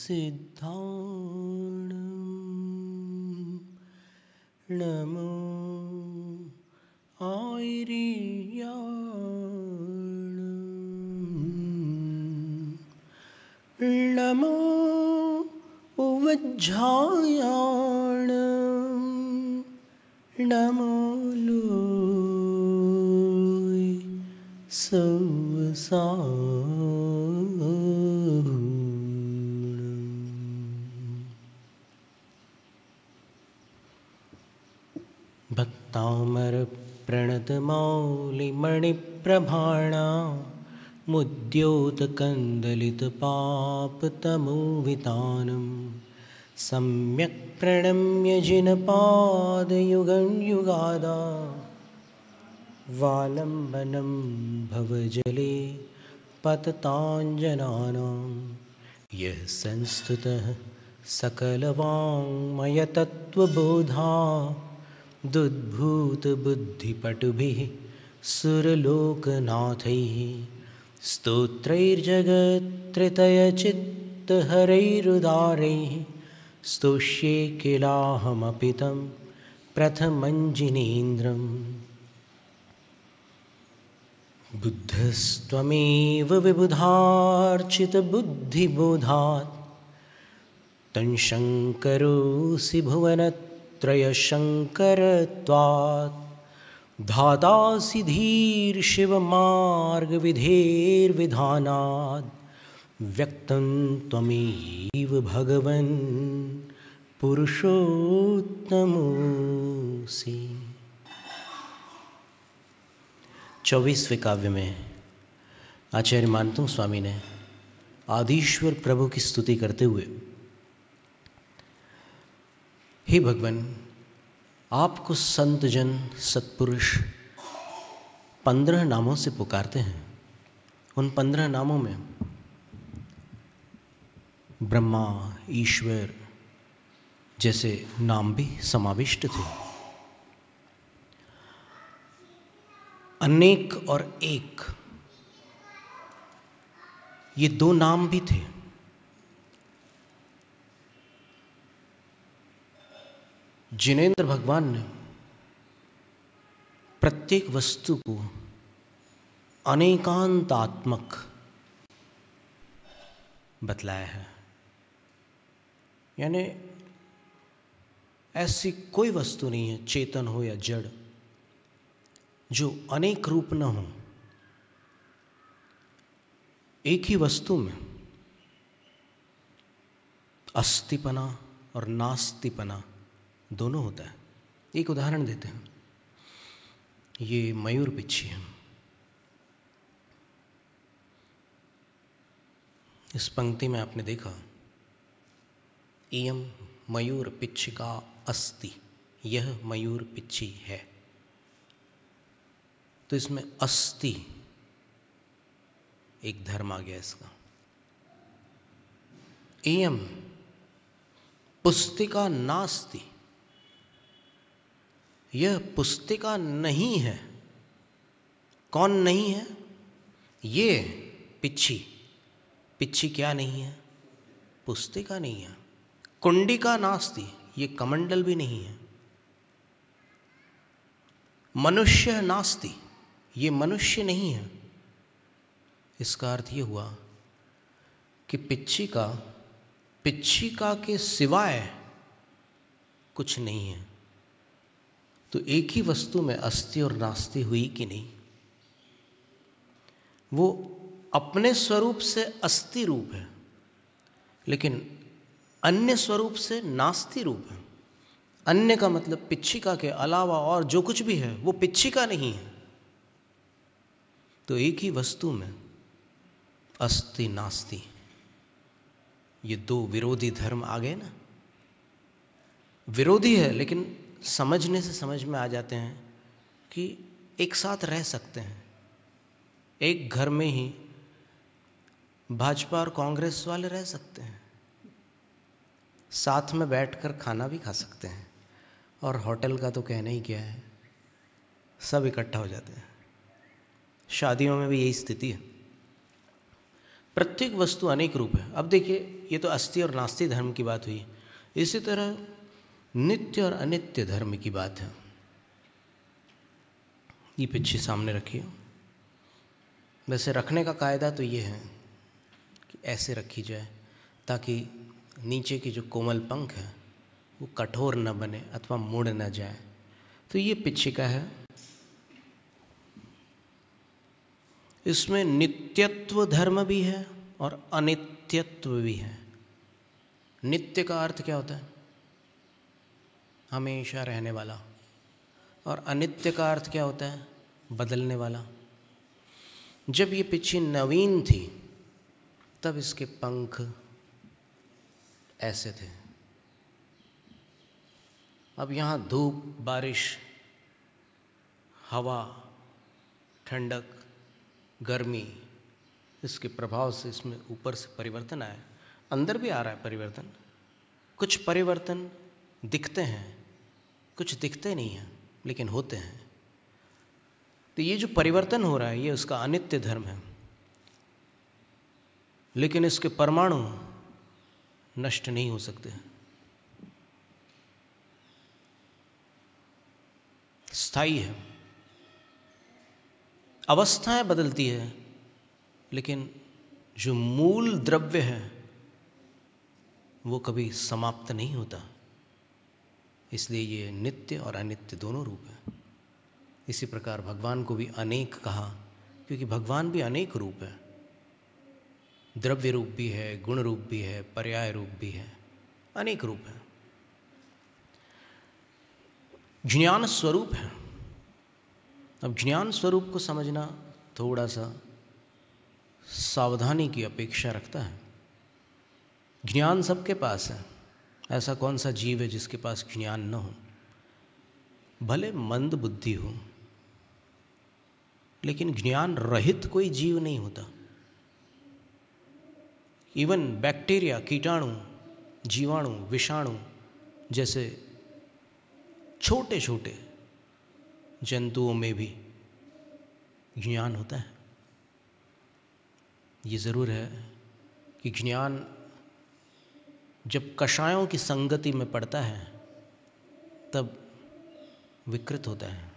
सिद्धाणं नमो आयर्याणं नमो उवज्झायाणं नमो लोय भक्तामर प्रणतमौलिमणिप्रभाणा मुद्योतकन्दलितपापतमोवितानं सम्यक् प्रणम्य जिनपादयुगं युगादा वालम्बनं भवजले पतताञ्जनानां यः संस्तुतः सकलवाङ्मयतत्त्वबोधा दुद्भूतबुद्धिपटुभिः सुरलोकनाथैः स्तोत्रैर्जगत्त्रयचित्तहरैरुदारैः स्तोष्ये किलाहमपि तं प्रथमञ्जिनेन्द्रम् बुद्धस्त्वमेव विबुधार्चितबुद्धिबोधात् तं शङ्करोऽसि भुवनत्रयशङ्करत्वात् धातासि धीर्शिवमार्गविधेर्विधानात् व्यक्तं त्वमेव भगवन् पुरुषोत्तमोऽसि। 24वें काव्य में आचार्य मानतुंग स्वामी ने आदिश्वर प्रभु की स्तुति करते हुए, हे भगवान, आपको संत जन सत्पुरुष 15 नामों से पुकारते हैं। उन 15 नामों में ब्रह्मा, ईश्वर जैसे नाम भी समाविष्ट थे। अनेक और एक, ये 2 नाम भी थे। जिनेंद्र भगवान ने प्रत्येक वस्तु को अनेकांतात्मक बतलाया है। यानी ऐसी कोई वस्तु नहीं है, चेतन हो या जड़, जो अनेक रूप न हो। एक ही वस्तु में अस्तिपना और नास्तिपना दोनों होता है। एक उदाहरण देते हैं, ये मयूर पिच्छी है। इस पंक्ति में आपने देखा, इयं मयूर पिच्छिका अस्ति, यह मयूर पिच्छी है। तो इसमें अस्ति एक धर्म आ गया इसका। इयं पुस्तिका नास्ति, यह पुस्तिका नहीं है। कौन नहीं है? ये पिच्छी। पिच्छी क्या नहीं है? पुस्तिका नहीं है। कुंडिका नास्ति, ये कमंडल भी नहीं है। मनुष्य नास्ति, ये मनुष्य नहीं है। इसका अर्थ ये हुआ कि पिच्छिका के सिवाय कुछ नहीं है। तो एक ही वस्तु में अस्ति और नास्ति हुई कि नहीं? वो अपने स्वरूप से अस्ति रूप है, लेकिन अन्य स्वरूप से नास्ति रूप है। अन्य का मतलब पिच्छिका के अलावा और जो कुछ भी है वो पिच्छिका नहीं है। तो एक ही वस्तु में अस्ति नास्ति, ये 2 विरोधी धर्म आ गए ना। विरोधी है, लेकिन समझने से समझ में आ जाते हैं कि एक साथ रह सकते हैं। एक घर में ही भाजपा और कांग्रेस वाले रह सकते हैं, साथ में बैठकर खाना भी खा सकते हैं, और होटल का तो कहना ही क्या है, सब इकट्ठा हो जाते हैं। शादियों में भी यही स्थिति है। प्रत्येक वस्तु अनेक रूप है। अब देखिए, ये तो अस्ति और नास्ति धर्म की बात हुई। इसी तरह नित्य और अनित्य धर्म की बात है। ये पिच्छी सामने रखिए। वैसे रखने का कायदा तो ये है कि ऐसे रखी जाए ताकि नीचे की जो कोमल पंख है वो कठोर न बने अथवा मुड़ न जाए। तो ये पिच्छिका है। इसमें नित्यत्व धर्म भी है और अनित्यत्व भी है। नित्य का अर्थ क्या होता है? हमेशा रहने वाला। और अनित्य का अर्थ क्या होता है? बदलने वाला। जब ये पिच्छी नवीन थी तब इसके पंख ऐसे थे। अब यहाँ धूप, बारिश, हवा, ठंडक, गर्मी, इसके प्रभाव से इसमें ऊपर से परिवर्तन आया। अंदर भी आ रहा है परिवर्तन। कुछ परिवर्तन दिखते हैं, कुछ दिखते नहीं हैं, लेकिन होते हैं। तो ये जो परिवर्तन हो रहा है ये उसका अनित्य धर्म है। लेकिन इसके परमाणु नष्ट नहीं हो सकते, स्थायी है। अवस्थाएं बदलती है, लेकिन जो मूल द्रव्य है वो कभी समाप्त नहीं होता। इसलिए ये नित्य और अनित्य दोनों रूप है। इसी प्रकार भगवान को भी अनेक कहा, क्योंकि भगवान भी अनेक रूप है। द्रव्य रूप भी है, गुण रूप भी है, पर्याय रूप भी है, अनेक रूप है। ज्ञान स्वरूप है। अब ज्ञान स्वरूप को समझना थोड़ा सा सावधानी की अपेक्षा रखता है। ज्ञान सबके पास है। ऐसा कौन सा जीव है जिसके पास ज्ञान न हो? भले मंद बुद्धि हो, लेकिन ज्ञान रहित कोई जीव नहीं होता। इवन बैक्टीरिया, कीटाणु, जीवाणु, विषाणु जैसे छोटे छोटे जंतुओं में भी ज्ञान होता है। ये ज़रूर है कि ज्ञान जब कषायों की संगति में पड़ता है तब विकृत होता है।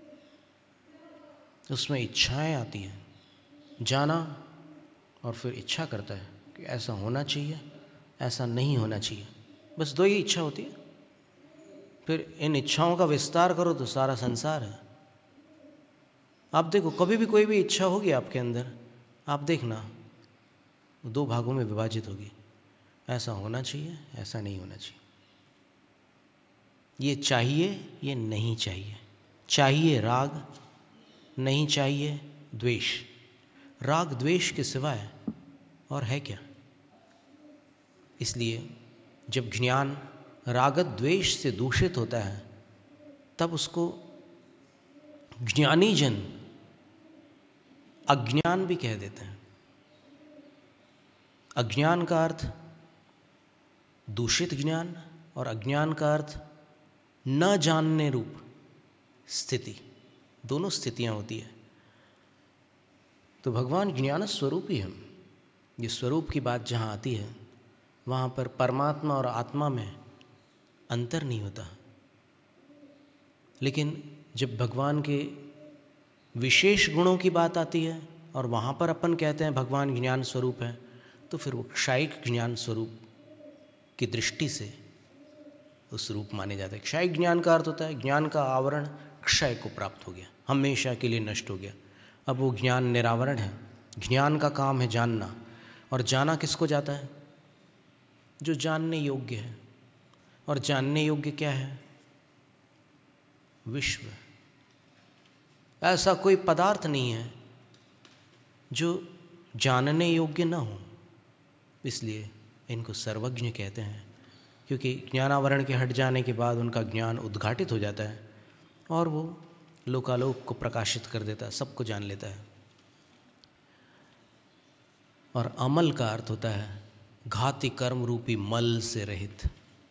उसमें इच्छाएं आती हैं, जाना और फिर इच्छा करता है कि ऐसा होना चाहिए, ऐसा नहीं होना चाहिए। बस दो ही इच्छा होती है। फिर इन इच्छाओं का विस्तार करो तो सारा संसार है। आप देखो, कभी भी कोई भी इच्छा होगी आपके अंदर, आप देखना दो भागों में विभाजित होगी। ऐसा होना चाहिए, ऐसा नहीं होना चाहिए। ये चाहिए, ये नहीं चाहिए। चाहिए राग, नहीं चाहिए द्वेष। राग द्वेष के सिवाय और है क्या? इसलिए जब ज्ञान रागत द्वेष से दूषित होता है तब उसको ज्ञानी जन अज्ञान भी कह देते हैं। अज्ञान का अर्थ दूषित ज्ञान और अज्ञान का अर्थ न जानने रूप स्थिति। दोनों स्थितियां होती है। तो भगवान ज्ञान स्वरूप ही है। ये स्वरूप की बात जहाँ आती है वहाँ पर परमात्मा और आत्मा में अंतर नहीं होता। लेकिन जब भगवान के विशेष गुणों की बात आती है और वहाँ पर अपन कहते हैं भगवान ज्ञान स्वरूप है, तो फिर वो क्षयिक ज्ञान स्वरूप की दृष्टि से उस रूप माने जाते हैं। क्षयिक ज्ञान का अर्थ होता है ज्ञान का आवरण क्षय को प्राप्त हो गया, हमेशा के लिए नष्ट हो गया। अब वो ज्ञान निरावरण है। ज्ञान का काम है जानना, और जाना किसको जाता है? जो जानने योग्य है। और जानने योग्य क्या है? विश्व। ऐसा कोई पदार्थ नहीं है जो जानने योग्य ना हो। इसलिए इनको सर्वज्ञ कहते हैं, क्योंकि ज्ञानावरण के हट जाने के बाद उनका ज्ञान उद्घाटित हो जाता है और वो लोकालोक को प्रकाशित कर देता है, सबको जान लेता है। और अमल का अर्थ होता है घाति कर्म रूपी मल से रहित।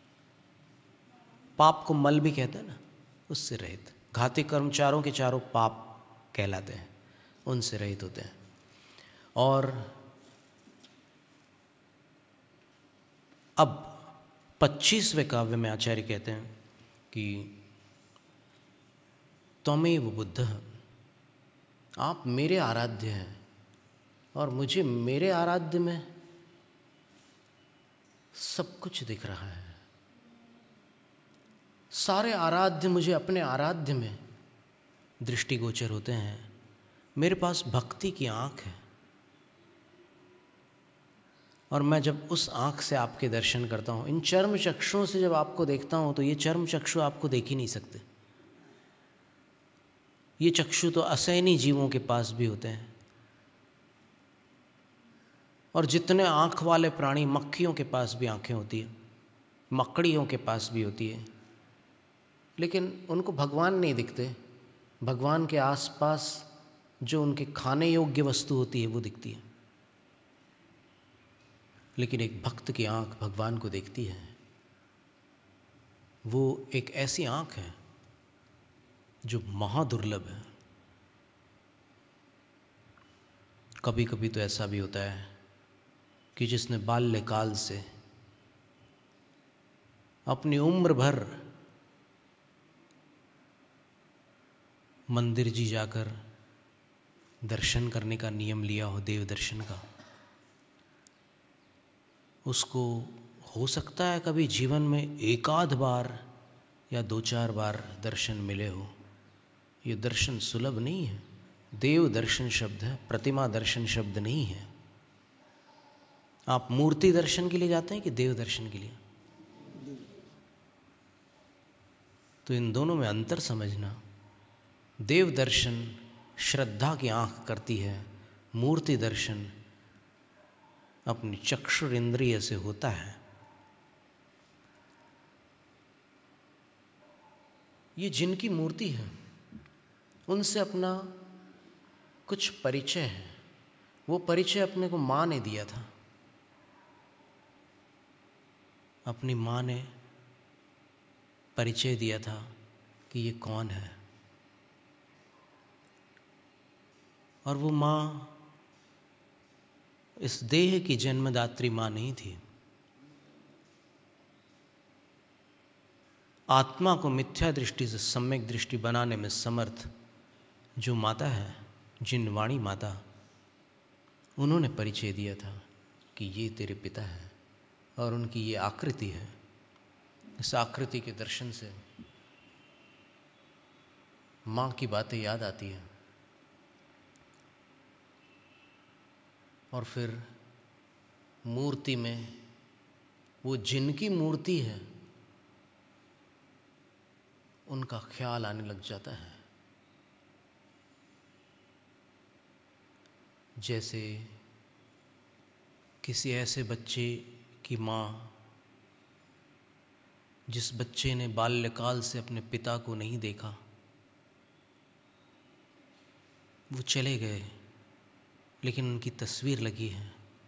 पाप को मल भी कहते हैं ना, उससे रहित। घाति कर्म चारों के चारों पाप कहलाते हैं, उनसे रहित होते हैं। और अब 25वें काव्य में आचार्य कहते हैं कि त्वमेव बुद्धः, आप मेरे आराध्य हैं और मुझे मेरे आराध्य में सब कुछ दिख रहा है। सारे आराध्य मुझे अपने आराध्य में दृष्टिगोचर होते हैं। मेरे पास भक्ति की आँख है और मैं जब उस आँख से आपके दर्शन करता हूँ, इन चर्म चक्षुओं से जब आपको देखता हूँ, तो ये चर्म चक्षु आपको देख ही नहीं सकते। ये चक्षु तो असहनीय जीवों के पास भी होते हैं, और जितने आँख वाले प्राणी, मक्खियों के पास भी आँखें होती है, मकड़ियों के पास भी होती है, लेकिन उनको भगवान नहीं दिखते। भगवान के आसपास जो उनके खाने योग्य वस्तु होती है वो दिखती है, लेकिन एक भक्त की आँख भगवान को देखती है। वो एक ऐसी आँख है जो महादुर्लभ है। कभी कभी तो ऐसा भी होता है कि जिसने बाल्यकाल से अपनी उम्र भर मंदिर जी जाकर दर्शन करने का नियम लिया हो, देव दर्शन का, उसको हो सकता है कभी जीवन में एक आध बार या 2-4 बार दर्शन मिले हो। ये दर्शन सुलभ नहीं है। देव दर्शन शब्द है, प्रतिमा दर्शन शब्द नहीं है। आप मूर्ति दर्शन के लिए जाते हैं कि देव दर्शन के लिए? तो इन दोनों में अंतर समझना। देव दर्शन श्रद्धा की आँख करती है, मूर्ति दर्शन अपनी चक्षुर इंद्रिय से होता है। ये जिनकी मूर्ति है उनसे अपना कुछ परिचय है। वो परिचय अपने को माँ ने दिया था। अपनी माँ ने परिचय दिया था कि ये कौन है, और वो माँ इस देह की जन्मदात्री माँ नहीं थी। आत्मा को मिथ्या दृष्टि से सम्यक दृष्टि बनाने में समर्थ जो माता है, जिनवाणी माता, उन्होंने परिचय दिया था कि ये तेरे पिता है और उनकी ये आकृति है। इस आकृति के दर्शन से माँ की बातें याद आती हैं, और फिर मूर्ति में वो जिनकी मूर्ति है उनका ख्याल आने लग जाता है। जैसे किसी ऐसे बच्चे की माँ, जिस बच्चे ने बाल्यकाल से अपने पिता को नहीं देखा, वो चले गए लेकिन उनकी तस्वीर लगी है।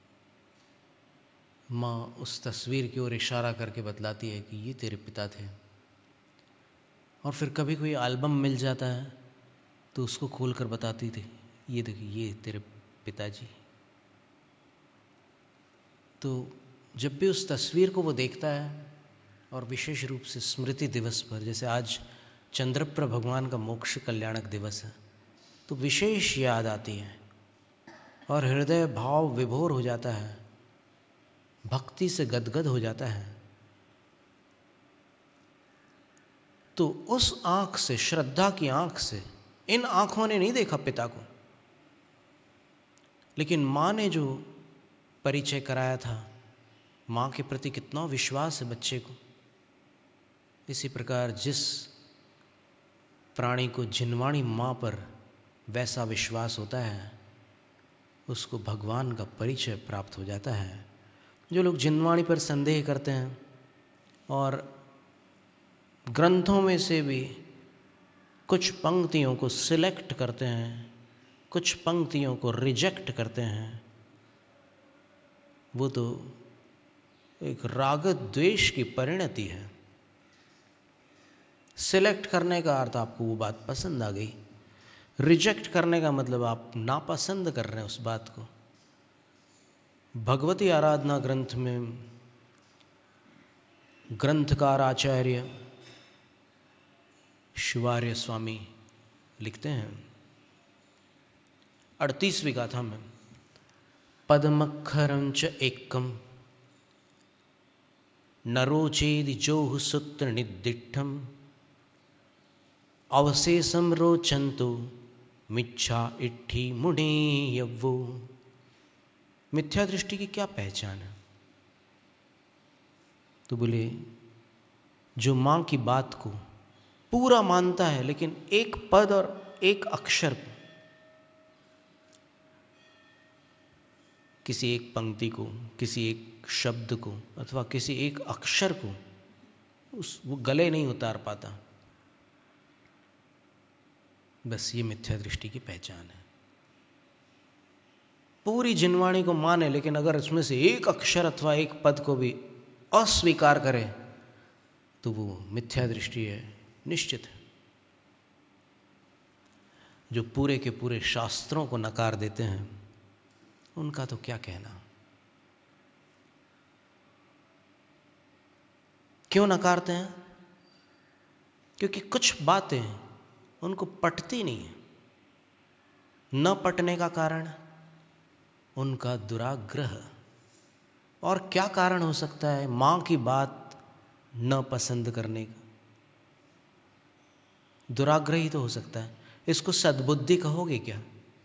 माँ उस तस्वीर की ओर इशारा करके बतलाती है कि ये तेरे पिता थे। और फिर कभी कोई एल्बम मिल जाता है तो उसको खोल कर बताती थी, ये देखिए ये तेरे पिताजी। तो जब भी उस तस्वीर को वो देखता है, और विशेष रूप से स्मृति दिवस पर, जैसे आज चंद्रप्र भगवान का मोक्ष कल्याणक दिवस है, तो विशेष याद आती है और हृदय भाव विभोर हो जाता है, भक्ति से गदगद हो जाता है। तो उस आँख से, श्रद्धा की आँख से, इन आँखों ने नहीं देखा पिता को, लेकिन माँ ने जो परिचय कराया था, माँ के प्रति कितना विश्वास है बच्चे को। इसी प्रकार जिस प्राणी को जिनवाणी माँ पर वैसा विश्वास होता है, उसको भगवान का परिचय प्राप्त हो जाता है। जो लोग जिनवाणी पर संदेह करते हैं और ग्रंथों में से भी कुछ पंक्तियों को सिलेक्ट करते हैं, कुछ पंक्तियों को रिजेक्ट करते हैं, वो तो एक राग द्वेष की परिणति है। सिलेक्ट करने का अर्थ आपको वो बात पसंद आ गई, रिजेक्ट करने का मतलब आप नापसंद कर रहे हैं उस बात को। भगवती आराधना ग्रंथ में ग्रंथकार आचार्य शिवार्य स्वामी लिखते हैं 38वीं गाथा में, पदमक्षरं च एकम नरोचेदि जोह सूत्र निर्दिष्टम अवशेषम रोचंतो मिच्छा इट्ठी मुने यव्वो। मिथ्या दृष्टि की क्या पहचान है? तो बोले जो माँ की बात को पूरा मानता है लेकिन एक पद और एक अक्षर को, किसी एक पंक्ति को, किसी एक शब्द को अथवा किसी एक अक्षर को वो गले नहीं उतार पाता, बस ये मिथ्या दृष्टि की पहचान है। पूरी जिनवाणी को माने लेकिन अगर उसमें से एक अक्षर अथवा एक पद को भी अस्वीकार करे तो वो मिथ्या दृष्टि है, निश्चित है। जो पूरे के पूरे शास्त्रों को नकार देते हैं उनका तो क्या कहना। क्यों नकारते हैं? क्योंकि कुछ बातें उनको पटती नहीं है। न पटने का कारण उनका दुराग्रह। और क्या कारण हो सकता है मां की बात न पसंद करने का? दुराग्रह ही तो हो सकता है। इसको सद्बुद्धि कहोगे क्या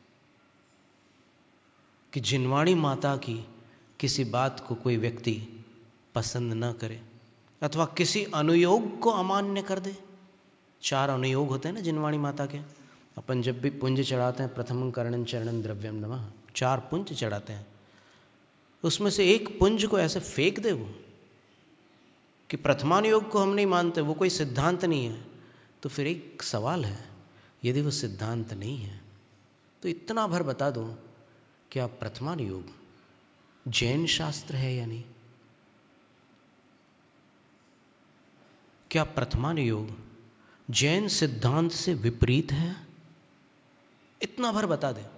कि जिनवाणी माता की किसी बात को कोई व्यक्ति पसंद न करे अथवा किसी अनुयोग को अमान्य कर दे? 4 अनुयोग होते हैं ना जिनवाणी माता के। अपन जब भी पुंज चढ़ाते हैं, प्रथमं कर्णं चरणं द्रव्यम नमः, 4 पुंज चढ़ाते हैं, उसमें से एक पुंज को ऐसे फेंक दे वो कि प्रथमानुयोग को हम नहीं मानते, वो कोई सिद्धांत नहीं है। तो फिर एक सवाल है, यदि वो सिद्धांत नहीं है तो इतना भर बता दो, क्या प्रथमानुयोग जैन शास्त्र है या नहीं? क्या प्रथमानुयोग जैन सिद्धांत से विपरीत है? इतना भर बता दे।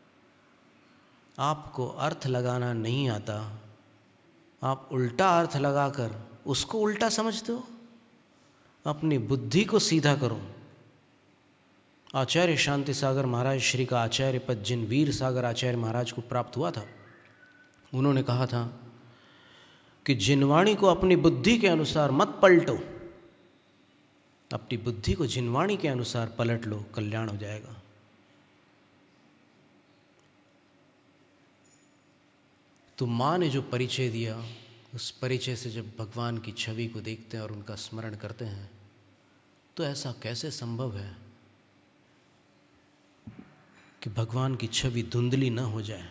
आपको अर्थ लगाना नहीं आता, आप उल्टा अर्थ लगाकर उसको उल्टा समझते हो। अपनी बुद्धि को सीधा करो। आचार्य शांति सागर महाराज श्री का आचार्य पद जिन वीर सागर आचार्य महाराज को प्राप्त हुआ था, उन्होंने कहा था कि जिनवाणी को अपनी बुद्धि के अनुसार मत पलटो, अपनी बुद्धि को जिनवाणी के अनुसार पलट लो, कल्याण हो जाएगा। तो माँ ने जो परिचय दिया, उस परिचय से जब भगवान की छवि को देखते हैं और उनका स्मरण करते हैं तो ऐसा कैसे संभव है कि भगवान की छवि धुंधली न हो जाए,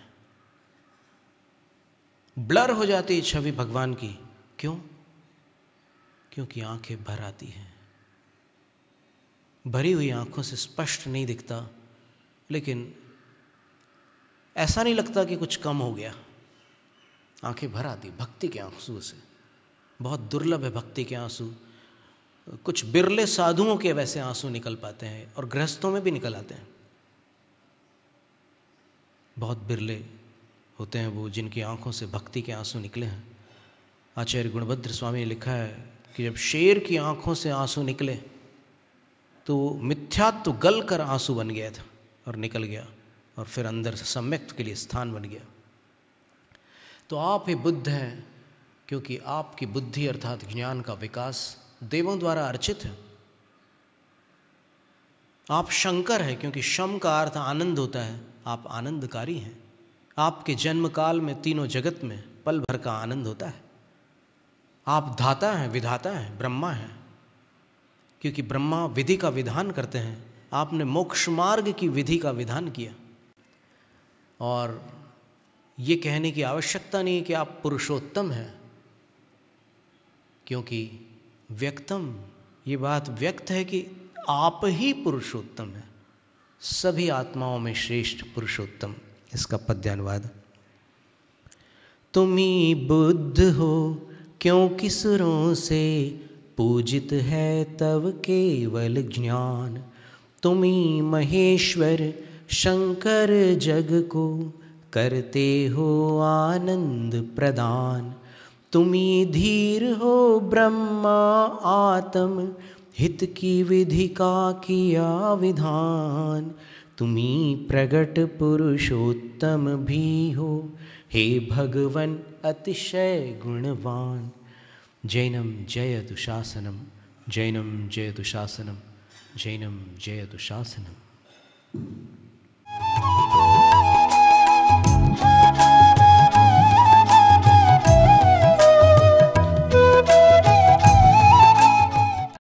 ब्लर हो जाती है छवि भगवान की। क्यों? क्योंकि आंखें भर आती हैं। भरी हुई आंखों से स्पष्ट नहीं दिखता, लेकिन ऐसा नहीं लगता कि कुछ कम हो गया। आंखें भर आती भक्ति के आंसू से। बहुत दुर्लभ है भक्ति के आंसू। कुछ बिरले साधुओं के वैसे आंसू निकल पाते हैं और गृहस्थों में भी निकल आते हैं। बहुत बिरले होते हैं वो जिनकी आंखों से भक्ति के आंसू निकले हैं। आचार्य गुणभद्र स्वामी ने लिखा है कि जब शेर की आंखों से आंसू निकले तो मिथ्यात्व गल कर आंसू बन गया था और निकल गया, और फिर अंदर से सम्यक्त के लिए स्थान बन गया। तो आप ही बुद्ध हैं, क्योंकि आपकी बुद्धि अर्थात ज्ञान का विकास देवों द्वारा अर्चित है। आप शंकर हैं, क्योंकि शम का अर्थ आनंद होता है। आप आनंदकारी हैं। आपके जन्म काल में तीनों जगत में पल भर का आनंद होता है। आप धाता हैं, विधाता हैं, ब्रह्मा हैं, क्योंकि ब्रह्मा विधि का विधान करते हैं। आपने मोक्ष मार्ग की विधि का विधान किया। और ये कहने की आवश्यकता नहीं है कि आप पुरुषोत्तम हैं, क्योंकि व्यक्तम, ये बात व्यक्त है कि आप ही पुरुषोत्तम हैं। सभी आत्माओं में श्रेष्ठ पुरुषोत्तम। इसका पद्यानुवाद। तुम ही बुद्ध हो क्योंकि सुरों से पूजित है तव केवल ज्ञान। तुम ही महेश्वर शंकर जग को करते हो आनंद प्रदान। तुम्ही धीर हो ब्रह्मा आत्म हित की विधि का किया विधान। तुम्ही प्रगट पुरुषोत्तम भी हो, हे भगवन अतिशय गुणवान। जैनम जयतु शासनम, जैनम जयतु शासनम, जैनम जयतु शासनम।